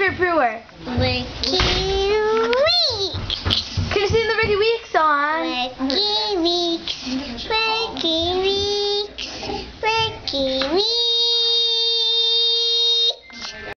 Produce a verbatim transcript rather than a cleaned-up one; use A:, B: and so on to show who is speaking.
A: favorite brewer?
B: Rickie Weeks.
A: Can you sing the Rickie Weeks song?
B: Rickie Weeks. Rickie Weeks. Rickie Weeks.